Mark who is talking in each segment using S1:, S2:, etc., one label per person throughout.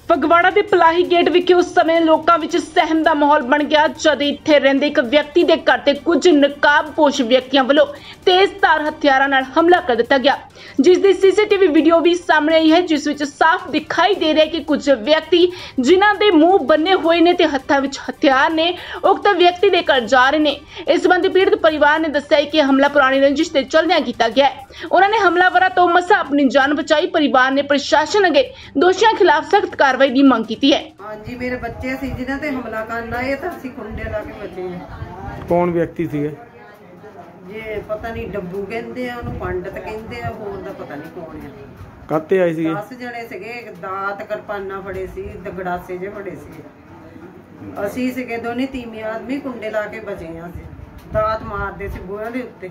S1: ਫਗਵਾੜਾ ਦੇ ਪਲਾਹੀ ਗੇਟ ਵਿਖੇ ਉਸ ਸਮੇਂ ਲੋਕਾਂ ਵਿੱਚ ਸਹਿਮ ਦਾ ਮਾਹੌਲ ਬਣ ਗਿਆ ਜਦ ਇੱਥੇ ਰਹਿੰਦੇ ਇੱਕ ਵਿਅਕਤੀ ਦੇ ਘਰ ਤੇ ਕੁਝ ਨਕਾਬਪੋਸ਼ ਵਿਅਕਤੀਆਂ ਵੱਲੋਂ ਤੇਜ਼ਧਾਰ ਹਥਿਆਰਾਂ ਨਾਲ ਹਮਲਾ ਕਰ ਦਿੱਤਾ ਗਿਆ, ਜਿਸ ਦੀ ਸੀਸੀਟੀਵੀ ਵੀਡੀਓ ਵੀ ਸਾਹਮਣੇ ਆਈ ਹੈ, ਜਿਸ ਵਿੱਚ ਸਾਫ਼ ਦਿਖਾਈ ਦੇ ਰਿਹਾ ਹੈ ਕਿ ਕੁਝ ਵਿਅਕਤੀ ਜਿਨ੍ਹਾਂ ਦੇ ਮੂੰਹ ਬੰਨੇ ਹੋਏ ਨੇ ਤੇ ਹੱਥਾਂ ਵਿੱਚ ਹਥਿਆਰ ਨੇ ਉਕਤ ਵਿਅਕਤੀ ਦੇ ਘਰ ਜਾ ਰਹੇ ਨੇ। ਇਸ ਸੰਬੰਧੀ ਪੀੜਤ ਪਰਿਵਾਰ ਨੇ ਦੱਸਿਆ ਕਿ ਹਮਲਾ ਪੁਰਾਣੀ ਰੰਜਿਸ਼ ਤੇ ਚੱਲਦਿਆਂ ਕੀਤਾ ਗਿਆ ਹੈ। ਉਹਨਾਂ ਨੇ ਹਮਲਾਵਰਾਂ ਤੋਂ ਮਸਾਂ ਆਪਣੀ ਜਾਨ ਬਚਾਈ। ਪਰਿਵਾਰ ਨੇ ਪ੍ਰਸ਼ਾਸਨ ਅੱਗੇ ਦੋਸ਼ੀਆਂ ਖਿਲਾਫ ਸਖਤ ਕਾਰਵਾਈ ਦੀ ਮੰਗ ਕੀਤੀ है।
S2: हाँ जी, मेरे बच्चे सी जिन्हां ते हमला करन आए तां असीं कुंडे ला के बचे हैं।
S3: कौन व्यक्ति सीगे?
S2: ये पता नहीं डब्बू कहंदे आ ओनू, पंडित कहंदे आ, होर दा पता नहीं कौन है।
S3: काते आए सीगे?
S2: 10 जने सीगे, दात किरपाना फड़े सी, दगड़ासे जे फड़े सी। असीं सीगे दोने तीमे आदमी कुंडे ला के बचे हैं। दात मारदे सी बूहे दे उत्ते।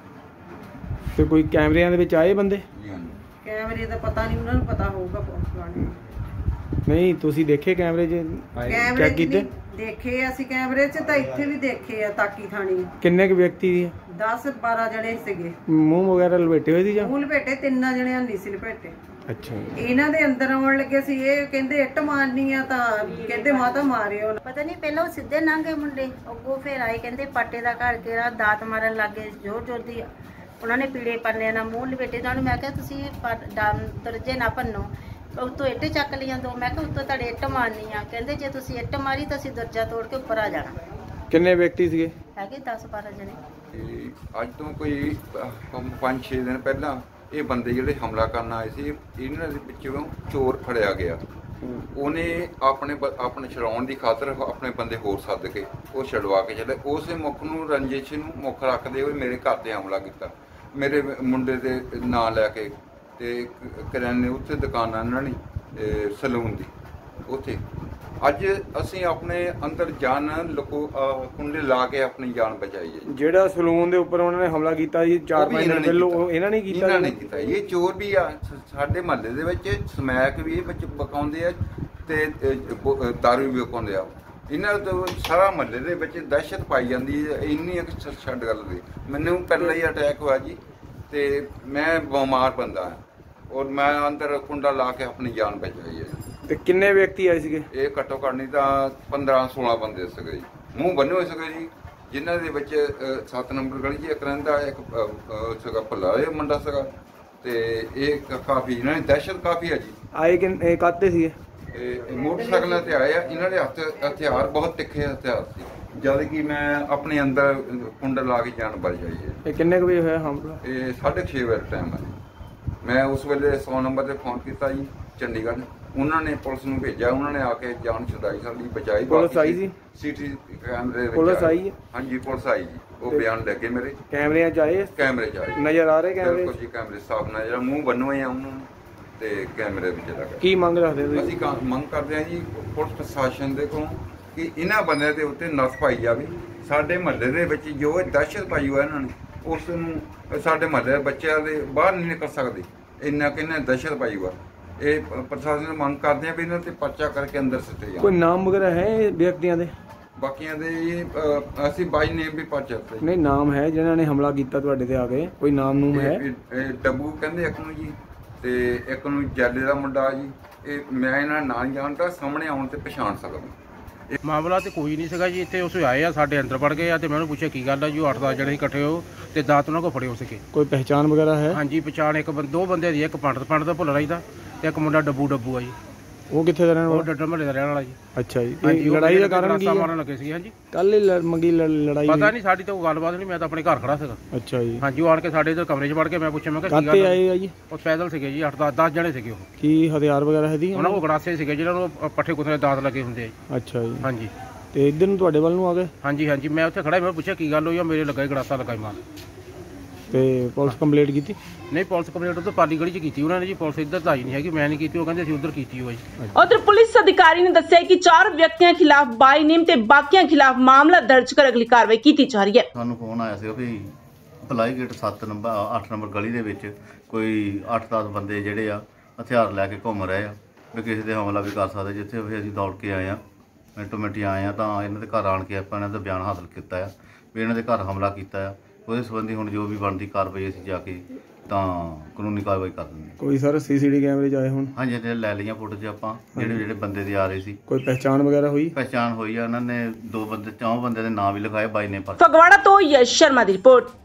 S3: ते कोई कैमरिਆਂ ਦੇ ਵਿੱਚ ਆਏ ਬੰਦੇ?
S2: कैमरे दा पता नहीं, उन्हां नूं पता होਊਗਾ पुलिस वाले।
S3: नहीं तुसी देखे कैमरे च? चेक कीते?
S2: देखे ਅਸੀਂ कैमरे च ਤਾਂ ਇੱਥੇ ਵੀ ਦੇਖੇ ਆ ਤਾਕੀ ਥਾਣੀ।
S3: ਕਿੰਨੇ ਕੁ ਵਿਅਕਤੀ ਸੀ?
S2: 10-12 ਜਣੇ ਸੀਗੇ।
S3: ਮੂੰਹ ਵਗੈਰਾ ਲਪੇਟੇ ਹੋਏ ਸੀ ਜਾਂ?
S2: ਮੂੰਹ ਲਪੇਟੇ, 3 ਜਣਿਆਂ ਨਹੀਂ ਸੀ ਲਪੇਟੇ।
S3: ਅੱਛਾ।
S2: ਇਹਨਾਂ ਦੇ ਅੰਦਰ ਆਉਣ ਲੱਗੇ ਸੀ, ਇਹ ਕਹਿੰਦੇ ਇੱਟ ਮਾਰਨੀ ਆ, ਤਾਂ ਕਹਿੰਦੇ ਮਾਤਾ ਮਾਰਿਓ।
S4: ਪਤਾ ਨਹੀਂ ਪਹਿਲਾਂ ਉਹ ਸਿੱਧੇ ਲੰਘੇ ਮੁੰਡੇ, ਅੱਗੋਂ ਫੇਰ ਆਏ ਕਹਿੰਦੇ ਪਾਟੇ ਦਾ ਘਰ ਕਿਹੜਾ, ਦਾਤ ਮਾਰਨ ਲੱਗੇ ਜ਼ੋਰ ਜ਼ੋਰ ਦੀ। ਉਹਨਾਂ ਨੇ ਪੀੜੇ ਪੰਨਿਆਂ ਨਾਲ ਮੂੰਹ ਲਪੇਟੇ। ਤੁਹਾਨੂੰ ਮੈਂ ਕਿਹਾ ਤੁਸੀਂ ਦਰਜੇ ਨਾ ਭੰਨੋ, ਉੱਤੋਂ ਇੱਟ ਚੱਕ ਲਈਆਂ ਦੋ। ਮੈਂ ਕਿਹਾ ਉੱਤੋਂ ਤੁਹਾਡੇ ਇੱਟ ਮਾਰਨੀ ਆ। ਕਹਿੰਦੇ ਜੇ ਤੁਸੀਂ ਇੱਟ ਮਾਰੀ ਤਾਂ ਅਸੀਂ ਦਰਜਾ ਤੋੜ ਕੇ ਉੱਪਰ ਆ ਜਾਣਾ।
S3: ਕਿੰਨੇ ਵਿਅਕਤੀ ਸੀਗੇ?
S4: ਹੈਗੇ 10-12 ਜਣੇ।
S5: ਅੱਜ ਤੋਂ ਕੋਈ 5-6 ਦਿਨ ਪਹਿਲਾਂ ਇਹ ਬੰਦੇ ਜਿਹੜੇ ਹਮਲਾ ਕਰਨ ਆਏ ਸੀ, ਇਹਨਾਂ ਦੇ ਵਿੱਚੋਂ ਚੋਰ ਫੜਿਆ ਗਿਆ। ਉਹਨੇ ਆਪਣੇ ਛਡਾਉਣ ਦੀ ਖਾਤਰ ਆਪਣੇ ਬੰਦੇ ਹੋਰ ਸੱਦ ਕੇ ਉਹ ਛਡਵਾ ਕੇ ਚਲੇ। ਉਸੇ ਮੁੱਖ ਨੂੰ ਰੰਜਿਸ਼ ਨੂੰ ਮੁੱਖ ਰੱਖਦੇ ਹੋਏ ਮੇਰੇ ਘਰ ਤੇ ਹਮਲਾ ਕੀਤਾ। ਮੇਰੇ ਮੁੰਡੇ ਦੇ ਨਾਂ ਲੈ ਕੇ ਤੇ ਕਰਿਆਨੇ ਉੱਥੇ ਦੁਕਾਨ ਇਹਨਾਂ ਨੇ ਸਲੂਨ ਦੀ ਉੱਥੇ। ਅੱਜ ਅਸੀਂ ਆਪਣੇ ਅੰਦਰ ਜਾਨ ਕੁੰਡੇ ਲਾ ਕੇ ਆਪਣੀ ਜਾਨ ਬਚਾਈ ਹੈ।
S3: ਜਿਹੜਾ ਸਲੂਨ ਦੇ ਉੱਪਰ ਉਹਨਾਂ ਨੇ ਹਮਲਾ ਕੀਤਾ ਜੀ 4-5 ਦਿਨ ਪਹਿਲਾਂ, ਉਹ ਇਹਨਾਂ ਨੇ ਕੀਤਾ?
S5: ਇਹਨਾਂ ਨੇ ਕੀਤਾ। ਇਹ ਚੋਰ ਵੀ ਆ ਸਾਡੇ ਮਹੱਲੇ ਦੇ ਵਿੱਚ, ਸਮੈਕ ਵੀ ਇਹ ਵਿੱਚ ਬਕਾਉਂਦੇ ਆ ਤੇ ਦਾਰੂ ਵੀ ਬਕਾਉਂਦੇ ਆ। ਇਹਨਾਂ ਤੋਂ ਸਾਰਾ ਮਹੱਲੇ ਦੇ ਵਿੱਚ ਦਹਿਸ਼ਤ ਪਾਈ ਜਾਂਦੀ ਹੈ। ਇੰਨੀ ਛੱਡ ਗੱਲ ਦੀ। ਮੈਨੂੰ ਪਹਿਲਾਂ ਹੀ ਅਟੈਕ ਹੋਇਆ ਜੀ ਤੇ ਮੈਂ ਬਿਮਾਰ ਬੰਦਾ ਹਾਂ ਔਰ ਮੈਂ ਅੰਦਰ ਕੁੰਡਾ ਲਾ ਕੇ ਆਪਣੀ ਜਾਨ ਬਚਾਈ ਹੈ।
S3: ਤੇ ਕਿੰਨੇ ਵਿਅਕਤੀ ਆਏ ਸੀਗੇ? ਇਹ
S5: ਘੱਟੋ ਘੱਟ ਨਹੀਂ ਤਾਂ 15-16 ਬੰਦੇ ਸੀਗੇ ਜੀ, ਮੂੰਹ ਬੰਨੇ ਹੋਏ ਸੀਗੇ ਜੀ। ਜਿਨ੍ਹਾਂ ਦੇ ਵਿੱਚ 7 ਨੰਬਰ ਗਲੀ 'ਚ ਇੱਕ ਰਹਿੰਦਾ, ਇੱਕ ਸੀਗਾ ਭੱਲਾ ਇਹ ਮੁੰਡਾ ਸੀਗਾ ਤੇ ਇਹ ਕਾਫੀ ਇਹਨਾਂ ਦੀ ਦਹਿਸ਼ਤ ਕਾਫੀ ਹੈ ਜੀ।
S3: ਆਏ ਕਿ ਕਾਤੇ ਸੀਗੇ?
S5: ਇਹ ਮੋਟਰਸਾਈਕਲਾਂ ਤੇ ਆਏ ਆ। ਇਹਨਾਂ ਦੇ ਹਥਿਆਰ ਬਹੁਤ ਤਿੱਖੇ ਹਥਿਆਰ ਸੀ। ਜਦ ਕਿ ਮੈਂ ਆਪਣੇ ਅੰਦਰ ਕੁੰਡਾ ਲਾ ਕੇ ਜਾਨ ਬਚਾਈ ਹੈ।
S3: ਇਹ ਕਿੰਨੇ ਕੁ ਵਜੇ ਹੋਇਆ ਹਮਲਾ?
S5: ਇਹ 6:30 ਵਜੇ ਟਾਈਮ ਹੈ। ਮੈਂ ਉਸ ਵੇਲੇ 100 ਨੰਬਰ ਤੇ ਫੋਨ ਕੀਤਾ ਜੀ ਚੰਡੀਗੜ੍ਹ। ਉਹਨਾਂ ਨੇ ਪੁਲਿਸ ਨੂੰ ਭੇਜਿਆ, ਉਹਨਾਂ ਨੇ ਆ ਕੇ ਜਾਨ ਛੁਡਾਈ, ਸਾਡੀ ਬਚਾਈ।
S3: ਪੁਲਿਸ ਆਈ ਸੀ?
S5: ਸੀਟੀ ਕੈਮਰੇ ਵਿੱਚ
S3: ਪੁਲਿਸ ਆਈ ਹੈ?
S5: ਹਾਂਜੀ ਪੁਲਿਸ ਆਈ ਜੀ। ਉਹ ਬਿਆਨ ਲੱਗੇ ਮੇਰੇ।
S3: ਕੈਮਰਿਆਂ 'ਚ ਆਏ?
S5: ਕੈਮਰੇ 'ਚ ਆਏ,
S3: ਨਜ਼ਰ ਆ ਰਹੇ ਕੈਮਰੇ?
S5: ਬਿਲਕੁਲ ਜੀ, ਕੈਮਰੇ ਸਾਫ਼ ਨਜ਼ਰ। ਮੂੰਹ ਬੰਨ੍ਹੇ ਆ ਉਹਨਾਂ ਨੂੰ ਤੇ ਕੈਮਰੇ ਵਿੱਚ ਲੱਗਾ।
S3: ਕੀ ਮੰਗ ਰੱਖਦੇ ਤੁਸੀਂ?
S5: ਅਸੀਂ ਮੰਗ ਕਰਦੇ ਹਾਂ ਜੀ ਪੁਲਿਸ ਪ੍ਰਸ਼ਾਸਨ ਦੇ ਕੋਲੋਂ ਕਿ ਇਹਨਾਂ ਬੰਦਿਆਂ ਦੇ ਉੱਤੇ ਨੱਥ ਪਾਈ ਜਾਵੇ। ਸਾਡੇ ਮਹੱਲੇ ਦੇ ਵਿੱਚ ਜੋ ਦਹਿਸ਼ਤ ਪਾਈ ਹੋਇਆ ਇਹਨਾਂ ਨੇ, ਉਸ ਨੂੰ ਸਾਡੇ ਮਹੱਲੇ ਦੇ ਬੱਚਿਆਂ ਦੇ ਬਾਹਰ ਨਹੀਂ ਨਿਕਲ ਸਕਦੇ। ਇੰਨਾ ਕਿੰਨਾ ਦਹਿਸ਼ਤ ਪਾਈ ਹੋਇਆ। ਇਹ ਪ੍ਰਸ਼ਾਸਨ ਨੂੰ ਮੰਗ ਕਰਦੇ ਆ ਵੀ ਇਹਨਾਂ ਤੇ ਪਰਚਾ ਕਰਕੇ ਅੰਦਰ ਸਿੱਟੇ ਜਾਣ।
S3: ਕੋਈ ਨਾਮ ਵਗੈਰਾ ਹੈ ਵਿਅਕਤੀਆਂ ਦੇ?
S5: ਬਾਕੀਆਂ ਦੇ ਅਸੀਂ ਬਾਈ ਨੇਮ ਵੀ ਪਰਚਾ ਦਿੱਤੇ।
S3: ਨਹੀਂ ਨਾਮ ਹੈ ਜਿਨ੍ਹਾਂ ਨੇ ਹਮਲਾ ਕੀਤਾ ਤੁਹਾਡੇ ਤੇ ਆ ਕੇ? ਕੋਈ ਨਾਮ ਨੂਮ ਹੈ?
S5: ਡੱਬੂ ਕਹਿੰਦੇ ਇੱਕ ਨੂੰ ਜੀ ਤੇ ਇੱਕ ਨੂੰ ਜੈਲੇ ਦਾ ਮੁੰਡਾ ਜੀ। ਇਹ ਮੈਂ ਇਹਨਾਂ ਨਾਂ ਨਹੀਂ ਜਾਣਦਾ, ਸਾਹਮਣੇ ਆਉਣ ਤੇ ਪਛਾਣ ਸਕਦਾ।
S6: ਮਾਮਲਾ ਤੇ ਕੋਈ ਨਹੀਂ ਸੀਗਾ ਜੀ। ਇੱਥੇ ਉਸ ਆਏ ਆ, ਸਾਡੇ ਅੰਦਰ ਵੜ ਗਏ ਆ ਤੇ ਮੈਂ ਉਹਨੂੰ ਪੁੱਛਿਆ ਕੀ ਗੱਲ ਆ ਜੀ। ਉਹ 8-10 ਜਣੇ ਇਕੱਠੇ ਹੋ ਤੇ ਦਾਤ ਉਹਨਾਂ ਕੋਲ ਫੜੇ ਹੋ ਸਕੇ।
S3: ਕੋਈ ਪਹਿਚਾਣ ਵਗੈਰਾ ਹੈ?
S6: ਹਾਂਜੀ ਪਛਾਣ ਦੋ ਬੰਦੇ ਦੀ, ਇੱਕ ਪੰਡਤ ਦਾ ਭੁੱਲ ਰਹੀ ਦਾ ਤੇ ਇੱਕ ਮੁੰਡਾ ਡੱਬੂ ਆ ਜੀ।
S3: ਉਹ ਕਿੱਥੇ ਦਾ ਰਹਿਣ ਵਾਲਾ?
S6: ਉਹ ਡੱਡਾ ਮਹੱਲੇ ਦਾ ਰਹਿਣ ਵਾਲਾ ਜੀ।
S3: ਅੱਛਾ ਜੀ। ਲੜਾਈ ਦਾ ਕਾਰਨ ਕੀ ਹੈ?
S6: ਮਾਰਨ ਲੱਗੇ ਸੀ। ਹਾਂਜੀ
S3: ਕੱਲ ਹੀ ਮੰਗੀ ਲੜਾਈ?
S6: ਪਤਾ ਨਹੀਂ, ਸਾਡੀ ਤਾਂ ਕੋਈ ਗੱਲਬਾਤ ਨਹੀਂ। ਮੈਂ ਤਾਂ ਆਪਣੇ ਘਰ ਖੜਾ ਸੀਗਾ।
S3: ਅੱਛਾ ਜੀ।
S6: ਹਾਂਜੀ ਉਹ ਆਣ ਕੇ ਸਾਡੇ ਇਧਰ ਕਮਰੇ 'ਚ ਵੜ ਕੇ ਮੈਂ ਪੁੱਛਿਆ, ਮੈਂ ਕਿਹਾ ਕੀ
S3: ਕਾਤੇ ਆਏ ਆ ਜੀ?
S6: ਉਹ ਪੈਦਲ ਸੀਗੇ ਜੀ, 8-10 ਜਣੇ ਸੀਗੇ। ਉਹ
S3: ਕੀ ਹਥਿਆਰ ਵਗੈਰਾ ਹੈ ਦੀ?
S6: ਉਹਨਾਂ ਕੋਲ ਗੜਾਸੇ ਸੀਗੇ ਜਿਹਨਾਂ ਨੂੰ ਪੱਠੇ ਕੁੱਤੇ ਦੇ ਦਾਤ ਲੱਗੇ ਹੁੰਦੇ ਆ ਜੀ।
S3: ਅੱਛਾ ਜੀ।
S6: ਹਾਂਜੀ
S3: ਤੇ ਇੱਧਰ ਨੂੰ ਤੁਹਾਡੇ ਵੱਲ ਨੂੰ ਆ ਗਏ?
S6: ਹਾਂਜੀ ਮੈਂ ਉੱਥੇ ਖੜਾ, ਮੈਂ ਪੁੱਛਿਆ ਕੀ ਗੱਲ ਹੋਈ ਆ। ਮੇਰੇ ਲੱਗਾ ਗੜਾਸਾ ਲਗਾਈ ਮਾਰ।
S3: ਤੇ ਪੁਲਿਸ ਕੰਪਲੇਂਟ ਕੀਤੀ?
S6: ਨਹੀਂ ਪੁਲਿਸ ਕੰਪਲੇਂਟ ਉਧਰ ਪਾਲੀ ਗਲੀ 'ਚ ਕੀਤੀ ਉਹਨਾਂ ਨੇ ਜੀ। ਪੁਲਿਸ ਇੱਧਰ ਤਾਂ ਆਈ ਨਹੀਂ ਹੈਗੀ, ਮੈਂ ਨਹੀਂ ਕੀਤੀ। ਉਹ ਕਹਿੰਦੇ ਅਸੀਂ ਉਧਰ ਕੀਤੀ ਹੋਈ ਜੀ।
S1: ਉਧਰ ਪੁਲਿਸ ਅਧਿਕਾਰੀ ਨੇ ਦੱਸਿਆ ਕਿ 4 ਵਿਅਕਤੀਆਂ ਖਿਲਾਫ ਬਾਈ ਨੇਮ ਤੇ ਬਾਕੀਆਂ ਖਿਲਾਫ ਮਾਮਲਾ ਦਰਜ ਕਰ ਅਗਲੀ ਕਾਰਵਾਈ ਕੀਤੀ ਜਾ ਰਹੀ ਹੈ।
S7: ਸਾਨੂੰ ਫੋਨ ਆਇਆ ਸੀ ਵੀ ਪਲਾਈ ਗੇਟ 8 ਨੰਬਰ ਗਲੀ ਦੇ ਵਿੱਚ ਕੋਈ 8-10 ਬੰਦੇ ਜਿਹੜੇ ਆ ਹਥਿਆਰ ਲੈ ਕੇ ਘੁੰਮ ਰਹੇ ਆ, ਵੀ ਕਿਸੇ ਤੇ ਹਮਲਾ ਵੀ ਕਰ ਸਕਦੇ। ਜਿੱਥੇ ਵੀ ਅਸੀਂ ਦੌੜ ਕੇ ਆਏ ਆ, ਮਿੰਟੋ ਮਿੰਟੀ ਆਏ ਆ, ਤਾਂ ਇਹਨਾਂ ਦੇ ਘਰ ਆਣ ਕੇ ਆਪਾਂ ਇਹਨਾਂ ਦਾ ਬਿਆਨ ਹਾਸਲ ਕੀਤਾ ਆ ਵੀ ਇਹਨਾਂ ਦੇ ਘਰ ਹਮਲਾ ਕੀਤਾ ਆ। ਉਹਦੇ ਸੰਬੰਧੀ ਹੁਣ ਜੋ ਵੀ ਬਣਦੀ ਕਾਰਵਾਈ ਅਸੀਂ ਜਾ ਕੇ ਤਾਂ ਕਾਨੂੰਨੀ ਕਾਰਵਾਈ ਕਰ ਦਿੰਦੇ ਹਾਂ।
S3: ਕੋਈ ਸਰ ਸੀਸੀਟੀ ਕੈਮਰੇ 'ਚ ਆਏ ਹੁਣ?
S7: ਹਾਂਜੀ ਤੇ ਲੈ ਲਈਆਂ ਫੁਟੇਜ ਆਪਾਂ ਜਿਹੜੇ ਬੰਦੇ ਦੇ ਆ ਰਹੇ ਸੀ।
S3: ਕੋਈ ਪਹਿਚਾਣ ਵਗੈਰਾ ਹੋਈ?
S7: ਪਹਿਚਾਣ ਹੋਈ ਆ, ਉਹਨਾਂ ਨੇ 2 ਬੰਦੇ 4 ਬੰਦੇ ਦੇ ਨਾਂ ਵੀ ਲਿਖਾਏ, ਬਾਈ ਨੇ।
S1: ਫਗਵਾੜਾ ਤੋਂ ਯਸ਼ ਸ਼ਰਮਾ ਦੀ ਰਿਪੋਰਟ।